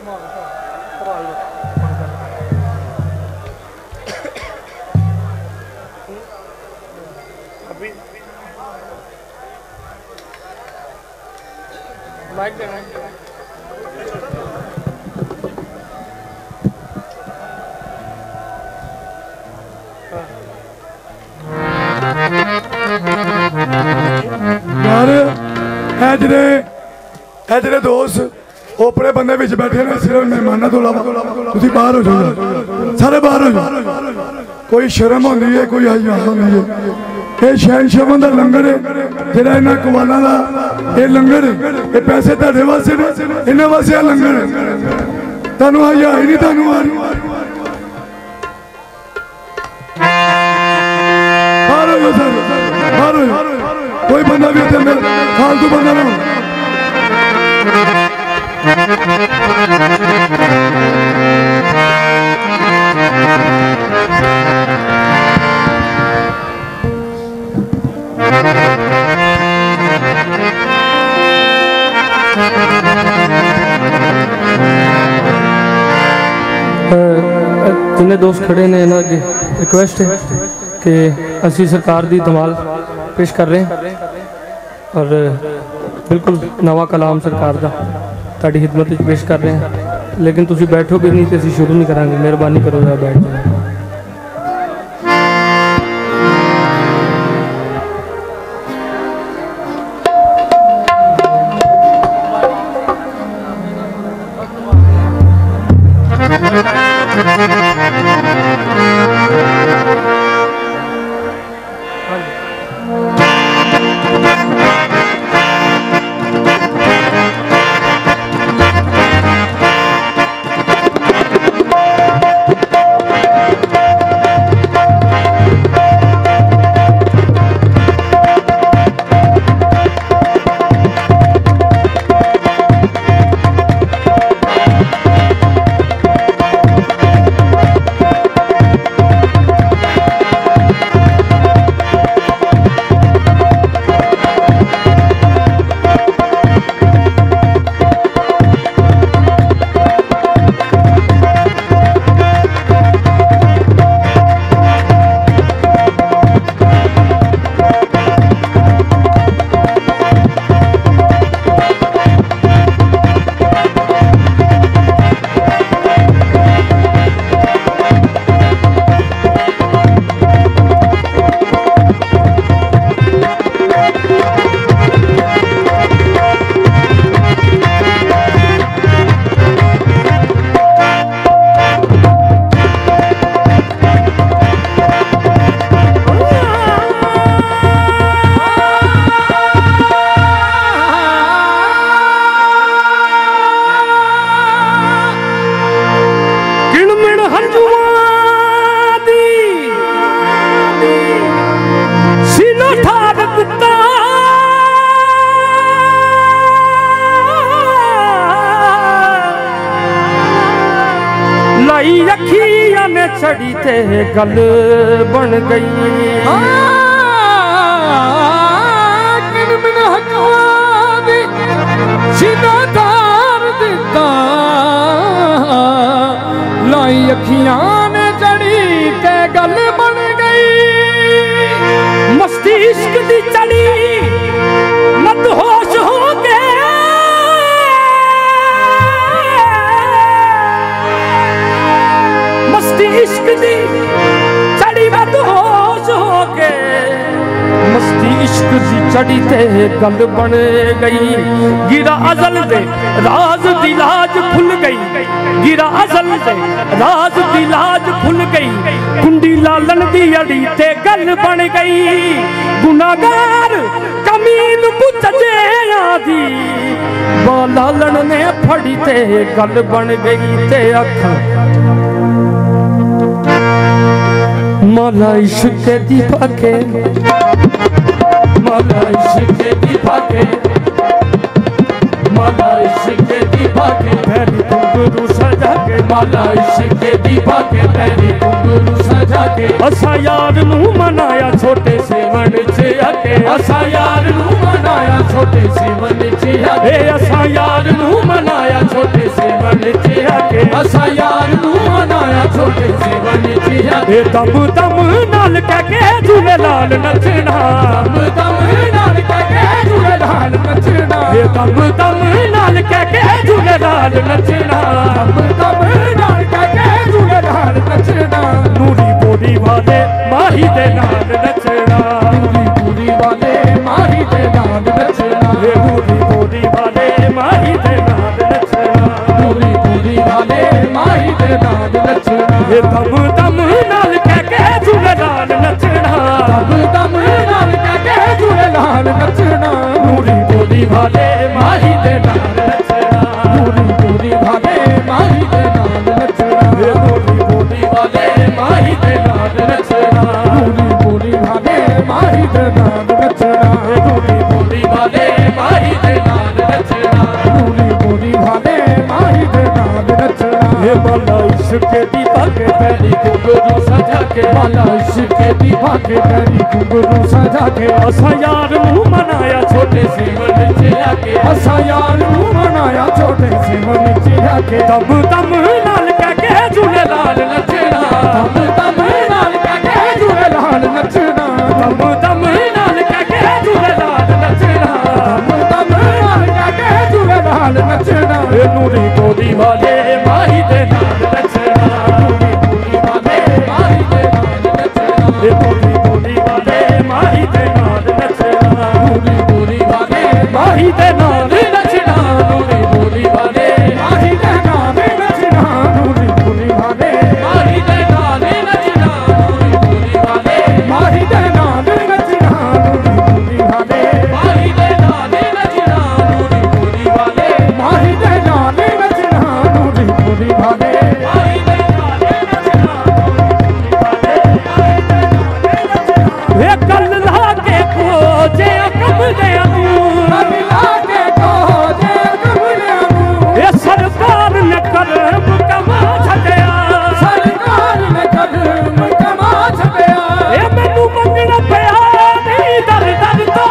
Mic देना यार है जेडे दोस्त ओपरे बंदे विच बैठे ने सिर्फ मेहमाना तो इलावा तुसीं बाहर हो जाओ सारे बाहर हो जाओ कोई शर्म होंदी है कोई हया होंदी है ये शहनशाहां दा लंगर है जेड़ा इन्हां कवालां दा ये लंगर है ये पैसे तुहाडे वास्ते ने इन्हां वास्ते लंगर है तुहानूं हया ही नहीं तुहानूं आ रही बाहर हो जाओ सारे बाहर हो जाओ कोई बंदा भी इतने फालतू बंदा ना जिन्हें दोस्त खड़े ने इन्हों अगे रिक्वेस्ट है कि असी सरकार की धमाल पेश कर रहे हैं और बिल्कुल नवा कलाम सरकार का ताड़ी खिदमत पेश कर रहे हैं लेकिन तुसी बैठोगे नहीं तो असी शुरू नहीं करांगे मेहरबानी करो जरा बैठ जाओ। छड़ी ते गल बन गई लाई अखियां ने चढ़ी ते गल बन गई मस्ती इश्क दी चढ़ी मत होश हो गए मस्ती इश्क दी चढ़ी मत होश हो गए मस्ती इश्क दी चढ़ी ते गल बन गई गिरा अजल दे राज दी लाज खुल गई गिरा अजल दे राज दी लाज खुल गई कुंडी लालन दी अड़ी ते गल बन गई गुनाहगार कमीन बुझे आदी लालन ने फड़ी ते गल बन गई ते अखां मौला इश्क दी पाके मौला इश्क दी पाके मौला इश्क दी पाके पैरी घुंघरू सजा के मौला इश्क दी पाके पैरी घुंघरू सजा के असा यार नू मनाया छोटे से मन च आके असा यार नू मनाया छोटे से मन च आके असा यार नू मनाया छोटे सेवन च आके असा यार नू मनाया छोटे सेवन च आके दम दम नाल कह के झूलेलाल नचना दम दम नाल कह के झूलेलाल नचना दम दम नाल कह के झूलेलाल नचना दम दम नाल कह के झूलेलाल नचना नूरी बोली वाले माही दे नाल नचना नूरी बोली वाले माही दे नाल नचना नूरी बोली वाले माही दे नाल नचना नूरी बोली वाले माही दे नाल नचना दम दम नाल कह के झूलेलाल नचना दम दम नाल कह के झूलेलाल नचना नूरी बोली वाले माही दे नाल नचना नूरी बोली वाले माही दे नाल नचना नूरी बोली वाले माही दे नाल नचना नूरी बोली वाले माही दे नाल नचना नूरी बोली वाले माही दे नाल नचना नूरी बोली वाले माही दे नाल नचना हे बाला इश्क दी भागे पैरी घुंघरू सजा के बाला इश्क दी भागे पैरी घुंघरू सजा के असा यार नू मनाया छोटे सेवन च आके असा यार नू मनाया छोटे सेवन च आके दम दम नाल कह के झूलेलाल नचना दम दम नाल कह के झूलेलाल नचना दम दम नाल कह के झूलेलाल नचना दम दम नाल कह के झूलेलाल नचना नूरी बोली वाले माही दे नाल नचना नूरी बोली वाले माही दे नाल नचना नूरी बोली वाले माही दे नाल नचना नूरी बोली वाले माही दे नाल नचना नूरी बोली वाले माही दे नाल नचना नूरी बोली वाले माही दे नाल नचना नूरी बोली वाले माही दे नाल नचना नूरी बोली वाले माही दे नाल नचना नूरी बोली वाले माही दे नाल नचना नूरी बोली वाले माही दे नाल नचना वे कल ला के खोजे कमले कल ला के खोजे कमले ये सरकार ने कदम कमा छड़िया सरकार ने कदम कमा छड़िया ये मैनू मंगना पिया नहीं दर दर तो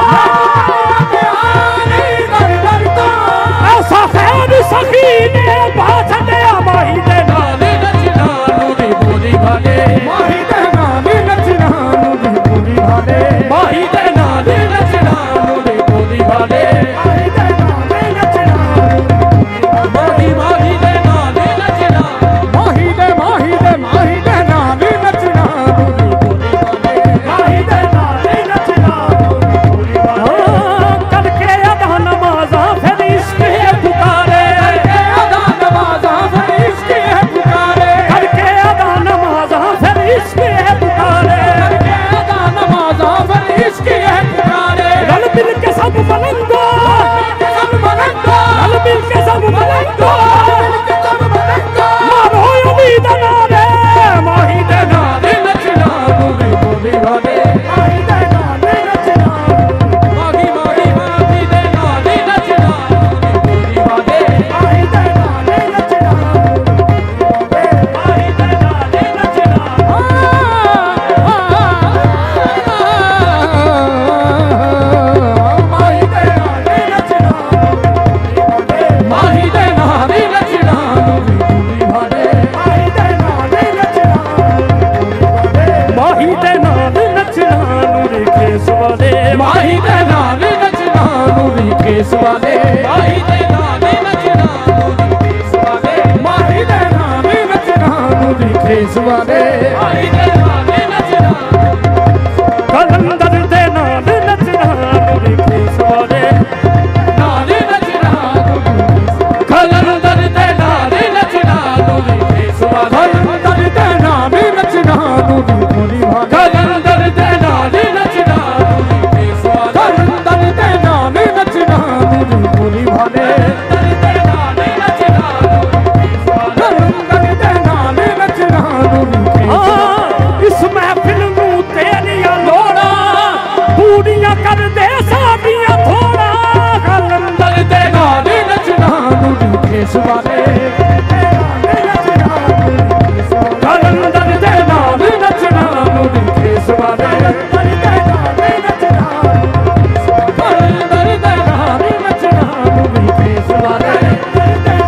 नहीं दर दर तो ऐसा खैर सखी ने पा छड़िया माही दे नाल नचना नूरी बोली वाले माही दे नाल नचना नूरी बोली वाले माही दे नाल नचना नूरी बोली वाले माही दे नाल नचना माही माही दे नाल नचना माही दे माही दे नाल नचना नूरी बोली वाले माही दे नाल नचना नूरी बोली वाले करके अदा नमाज़ा फिर इश्क है पुकारे करके अदा नमाज़ा फिर इश्क है पुकारे करके अदा नमाज़ा फिर इश्क है पुकारे करके अदा नमाज़ा फिर इश्क है पुकारे रल मिल के सब बुलंदो सब बुलंदो रल मिल के सब बुलंदो मारो उम्मीद नारे माही दे नाल नचना नूरी बोली वाले माही दे नाल नचना माही माही माही दे नाल नचना नूरी बोली वाले माही दे नाल नचना माही दे नाल नचना माही दे नाल नचना माही दे नाल नचना नूरी बोली वाले माही दे नाल नचना माही दे नाल नचना नूरी केस वाले माही दे नाल नचना नूरी केस वाले माही दे नाल नचना नूरी केस वाले माही दे नाल नचना नूरी केस वाले माही दे नाल नचना कलंदर दे नाल नचना नूरी केस वाले नाल नचना कलंदर दे नाल नचना नूरी केस वाले कलंदर दे नाल नचना नूरी बोली वाले कलंदर दे नाल नचना नूरी केस वाले कलंदर दे नाल नचना नूरी बोली वाले कलंदर दे नाल नचना नूरी केस वाले कलंदर दे नाल नचना नूरी केस वाले इस महफिल नू तेरियां लोड़ा पूरियां कर दे साडियां थोड़ा कलंदर दे नाल नचना नूरी केस वाले कलंदर दे नाल नचना नूरी केस वाले कलंदर दे नाल नचना नूरी केस वाले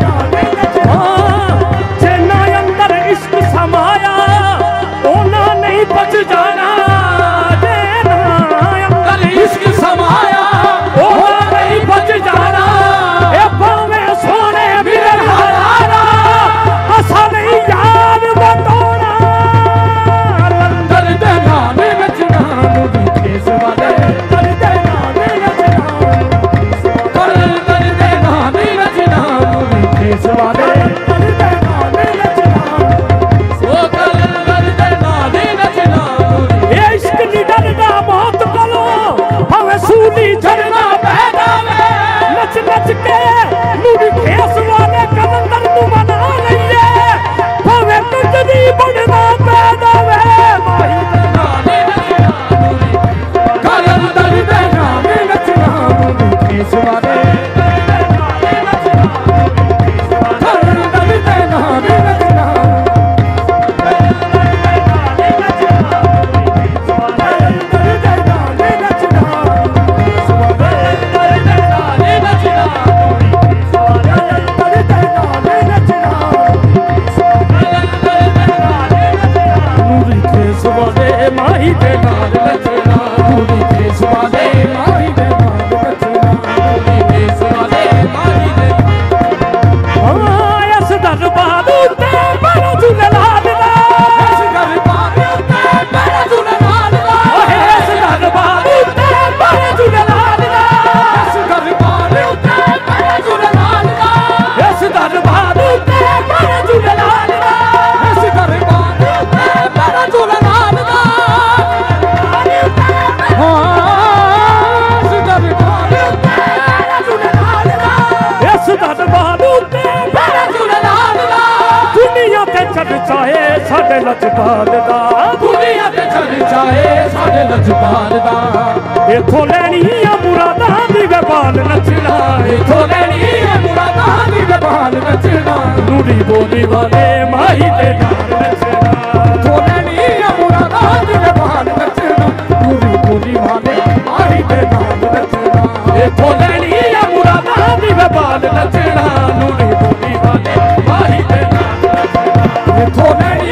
लजपाल दा दुनिया ते चर्चा है साडे लजपाल दा इथों लैनी आ मुरादां दी बाल नचना इथों लैनी आ मुरादां दी बाल नचना नूरी बोली वाले माही दे नाल नचना इथों लैनी आ मुरादां दी बाल नचना नूरी बोली वाले माही दे नाल नचना इथों लैनी आ मुरादां दी बाल नचना नूरी बोली वाले माही दे नाल नचना इथों लैनी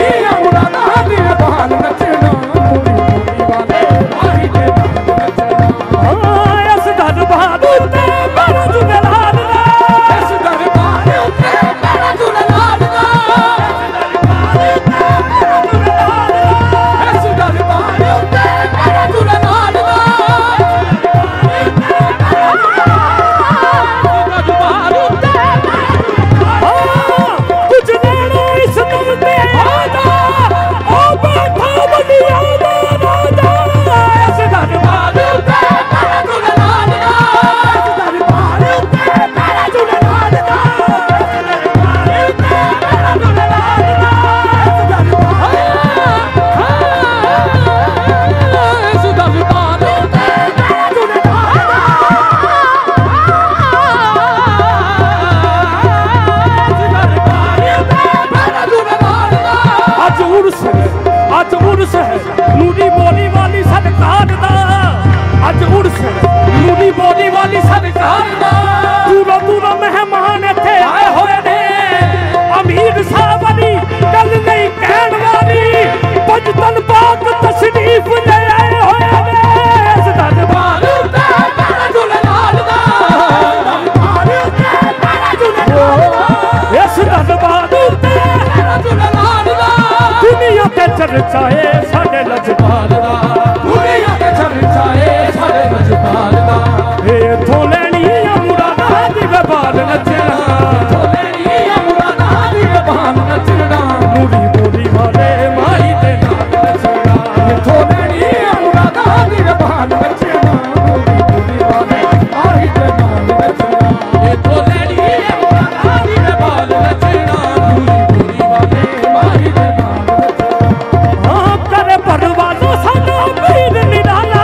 चर्चा है साडे लजपाल दा दुनिया ते चर्चा है साडे लजपाल दा इथों लैनी आ मुरादां दी बाल नचना इथों लैनी आ मुरादां दी बाल नचना नूरी बोली वाले माही दे नाल नचना इथों लैनी आ मुरादां दी बाल नचना नूरी बोली वाले माही दे नाल नचना इथों लैनी आ मुरादां दी बाल नचना नूरी बोली वाले माही दे नाल परवाज़ो साडा पीर निराला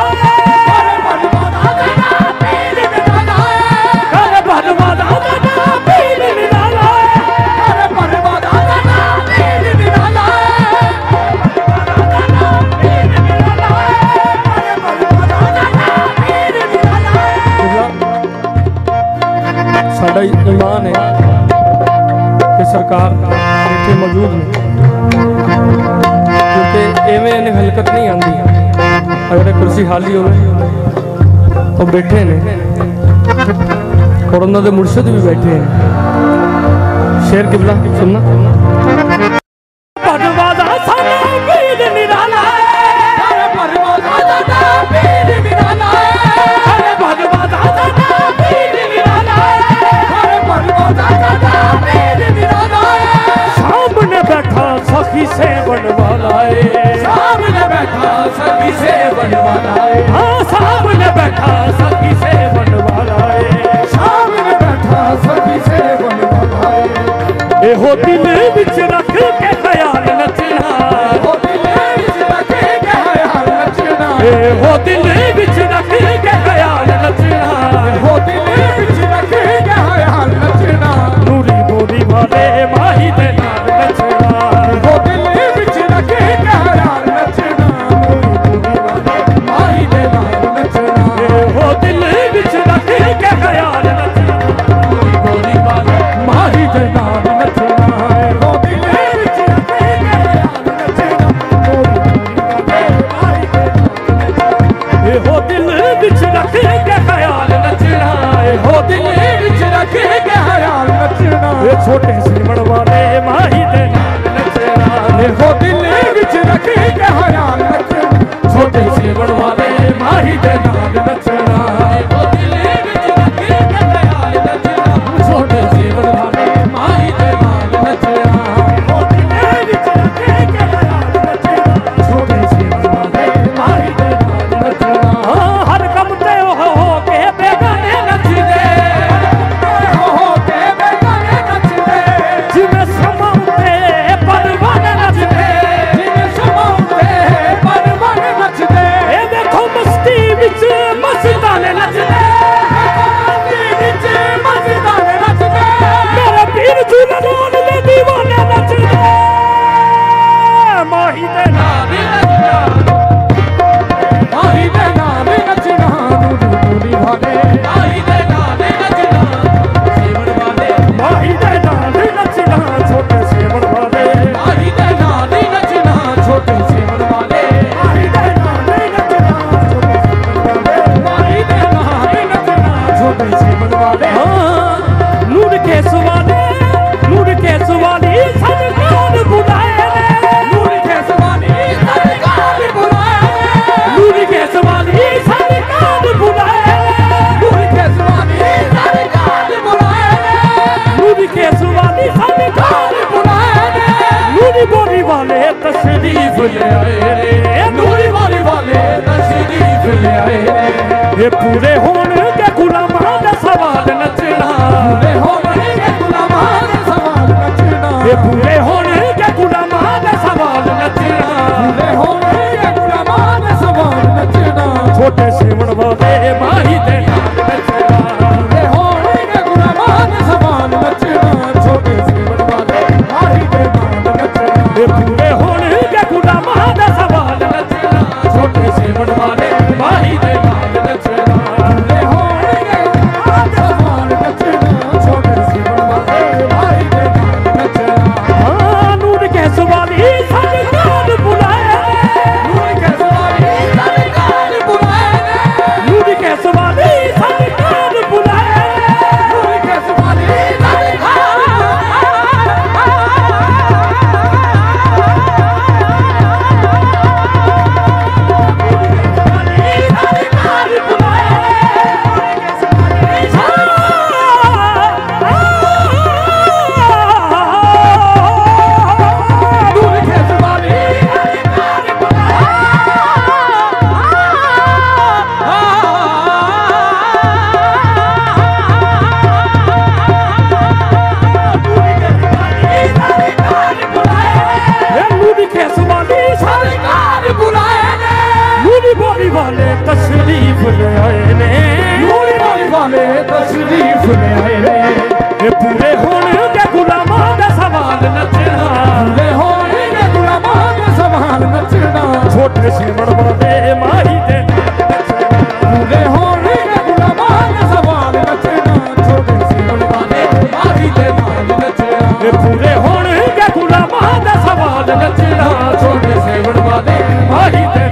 कर परवाज़ा साडा पीर निराला कर परवाज़ा साडा पीर निराला साडा ईमान है कि सरकार इत्थे मौजूद है एवें इन्हें हलकत नहीं आती अगर कुर्सी खाली हो तो बैठे ने और उन्होंने मुर्शद भी बैठे हैं शेर किबला सुनना सामने बैठा सखी से बनवाला सामने बैठा सखी से बनवाला हाँ सामने बैठा सखी से बनवाला सामने बैठा सखी से बनवाला ए हो दिल विच रख के ख्याल नचना हो दिल विच रख के ख्याल नचना ए हो दिल विच रख के ख्याल नचना हो दिल गोदी विच रख के हयाल नचना ये छोटे सीवण वाले माही दे नाल नचना ये गोदी विच रख के हयाल नचना छोटे सीवण वाले माही दे नाल नचना ये गोदी विच रख के हयाल नचना छोटे सीवण वाले माही दे नाल नचना गोदी विच रख के हयाल नचना छोटे सीवण वाले माही दे नाल नचना हर कम ते हो के बेगाने नचदे हो के बेगाने नचदे जिवें समाउंदे परवाने नचदे जिवें समाउंदे परवाने नचदे ए देखो मस्ती विच मस्ताने नचदे मस्ती विच मस्ताने नचदे मेरे पीर झूलन दे दीवाने नचदे माही दे नाल नचना माही दे नाल नचना नूरी वाले माही दे नाल नचना सीवण वाले माही दे नाल नचना छोटे सीवण वाले माही दे नाल नचना छोटे सीवण वाले माही दे नाल नचना छोटे सीवण वाले माही दे नाल नचना छोटे सीवण वाले नूर के सवाले सरकार बुलाए नूर के सवाले सरकार बुलाए नूर के सवाले सरकार बुलाए नूर के सवाले सरकार बुलाए नूर के सवाले सरकार बुलाए नूरी बोली वाले तशरीफ ले आए रे नूरी बोली वाले तशरीफ ले आए रे ये पूरे होने के गुलामां दा सवाल नचना पूरे होने के गुलामां दा सवाल नचना ये पूरे होने के गुलामां दा सवाल नचना पूरे होने के गुलामां दा सवाल नचना छोटे सीवण वाले माही दे नाल नचना पूरे होने के गुलामां दा सवाल नचना छोटे सीवण वाले माही दे नाल नचना ये पूरे होने के गुलामां दा सवाल नचना छोटे सीवण वाले माही दे नाल नचना पूरे होने के गुलामां दा सवाल नचना छोटे सीवण वाले माही दे नाल नचना नूर के सवाली सरकार बुलाए नूर के सवाली सरकार बुलाए नूर के सवाली सरकार बुलाए नूर के सवाली वाले तशरीफ ले आए ने नूरी बोली वाले तशरीफ ले आए ने ये पूरे होने के गुलामां दा सवाल नचना पूरे होने के गुलामां दा सवाल नचना छोटे सीवण वाले माही दे पूरे होने के गुलामां दा सवाल नचना छोटे सीवण वाले माही दे नाल नचना ये पूरे होने के गुलामां दा सवाल नचना छोटे सीवण वाले माही दे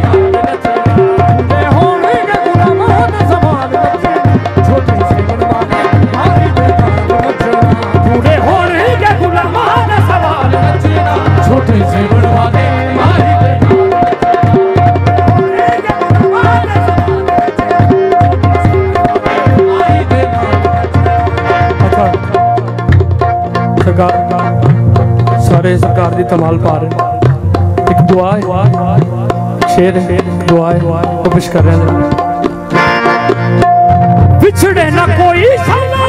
सारे सरकार दी तमाल पा रहे एक दुआ है शेर है दुआ है वो पेश कर रहे हैं बिछड़े ना कोई साला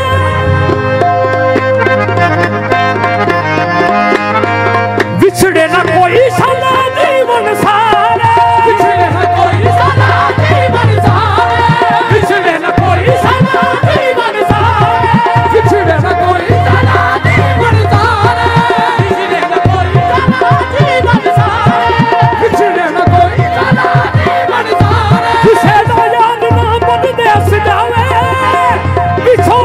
बिछड़े ना कोई साला जीवन सारे बिछड़े ना कोई साला जीवन सारे बिछड़े ना कोई साला जीवन सारे बिछड़े ना कोई साला जीवन सारे बिछड़े ना कोई साला जीवन सारे बिछड़े ना कोई साला जीवन सारे किसे दा याद ना बन दे सजावे बिछो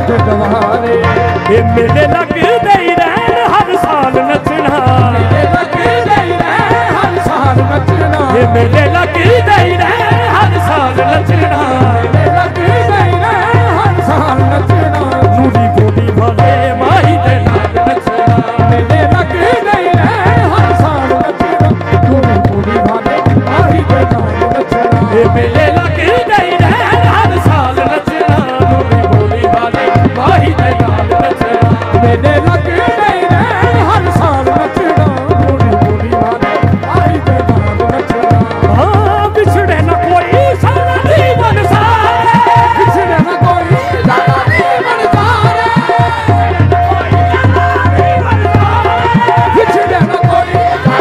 ते गवारे ये मेले लगदे ही रहन हर साल नचना मेले लगदे ही रहन हर साल नचना ये मेले लगदे ही रहन हर साल नचना मेले लगदे ही रहन हर साल नचना नूरी बोली वाले माही दे नाल नचना मेले लगदे ही रहन हर साल नचना नूरी बोली वाले माही दे नाल नचना ये मेले लगदे ही रहन हर साल नचना नूरी बोली वाले माही दे नाल नचना मेले लगदे ही रहन हर साल नचना नूरी बोली वाले माही दे नाल नचना हाँ बिछड़े न कोई सारा जीवन सारे बिछड़े न कोई सारा जीवन सारे बिछड़े न कोई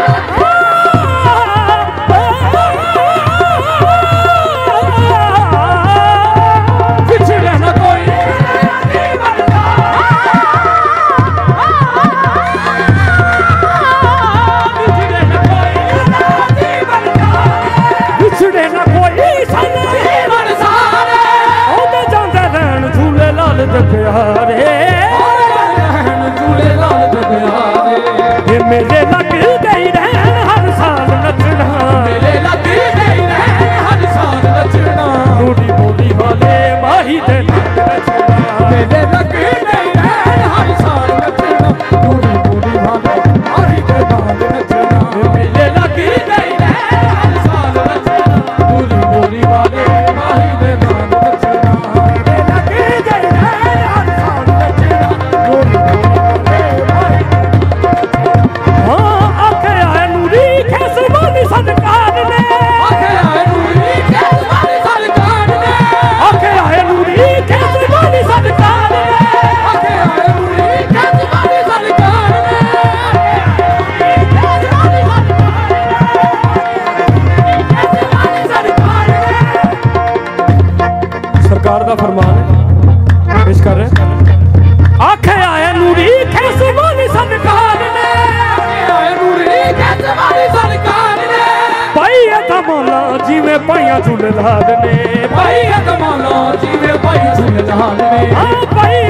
बिछड़े न कोई बिछड़े न कोई सन जीवन सारे ओदे जांदे रहन झूले लाल दे प्यारे रहन झूले लाल दे प्यारे ये मेले लगदे ही रहन हर साल नचना मेले लगदे ही रहन हर साल नचना नूरी बोली वाले माही दे नाल नचना मेले लगदे ही रहन हर साल नचना नूरी बोली वाले माही दे नाल नचना मेले लगदे ही रहन हर साल नचना नूरी बोली वाले माही दे नाल नचना मेले लगदे ही रहन हर साल नचना नूरी बोली वाले माही हाँ आखे आए नूरी कैसे वाली सरकार ने आखे आए नूरी कैसे वाली सरकार ने आखे आए नूरी कैसे वाली सरकार ने आखे आए नूरी कैसे वाली सरकार ने कैसे वाली सरकार सरकार दा फरमान है पेश कर रहे हैं आखे आए नूरी कैसे वाली सरकार ने भाई तमाला जीवे पाइया झूले लाल ने भाई तमाला जीवे पाई झूले लाल ने हाँ भाई